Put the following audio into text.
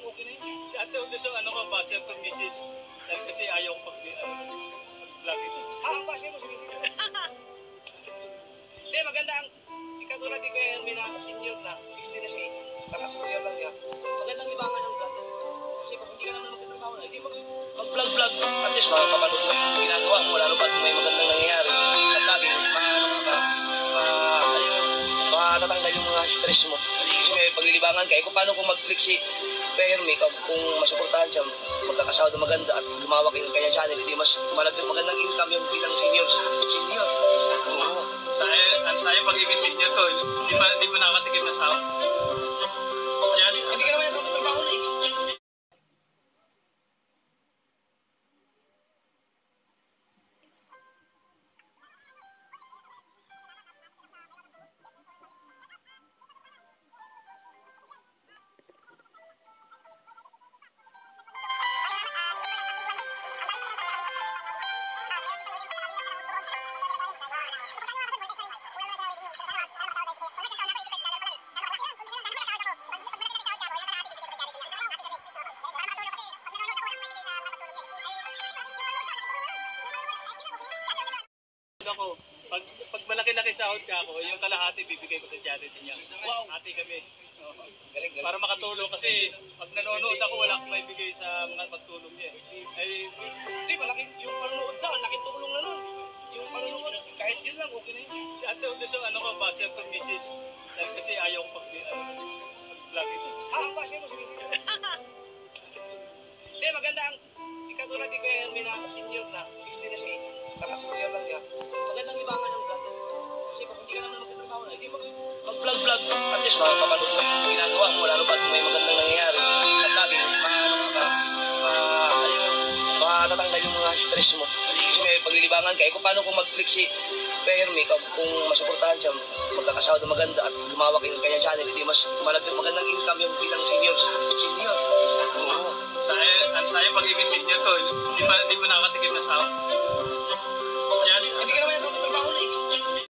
lang, okay na yun. Si Ate Udes, ano ka ba? Sir to Mrs. Dahil kasi ayaw ko pag-vlog ito. Ang base mo, sige. Hindi, maganda ang si katulad ni Kuya Hermie na senior na, 60 na siya, nakasenior lang niya. Magandang libangan ng vlog. Kasi pag hindi ka naman magkatrabaho na, hindi mag-vlog-vlog. At least makapapanood mo yung ginagawa mo, lalo pag may magandang nangyayari. Sa vlogging, matatanggal yung mga stress mo. Kasi may paglilibangan ka. Kung paano kung mag-click si Kuya Hermie, kung masuportahan siya, magkakasahod na maganda at lumawak yung kanyang channel, hindi mas magandang income yung bilang senior. Oo. Sayang pagiging senior ko. Hindi mo nakakatikim na sahod. Hindi ka naman yung trabaho na eh. Ako, pag malaki-laki sahod ka ako, yung kalahati bibigay ko sa charity niya. Wow. Ate kami. Galing. Para makatulong kasi pag nanonood ako wala akong maibigay sa mga pagtulong niya. Ay, Hindi, malaki yung panonood na, laking tulong na nun. Yung panonood, kahit yun lang, okay na yun. si Ate Udes, ano ka ba? Sir to Mrs. Dahil kasi ayaw ko pag-vlog ito. Ang base mo, sige. Hindi, maganda ang si katulad ni Kuya Hermie na senior na, 60 na siya, nakasenior lang niya. Magandang libangan ng vlog. Kasi pag hindi ka naman magkatrabaho na, hindi mag-vlog-vlog. At least makapapanood mo yung ginagawa mo, lalo pag may magandang nangyayari. Sa vlogging, matatanggal yung mga stress mo. Kasi may paglilibangan ka. Kung paano kung mag-click si Kuya Hermie, kung masuportahan siya, magkakasahod na maganda at lumawak yung kanyang channel, hindi mas magandang income yung bilang senior. Oo. Sayang pagiging senior ko. Hindi mo nakakatikim na sahod.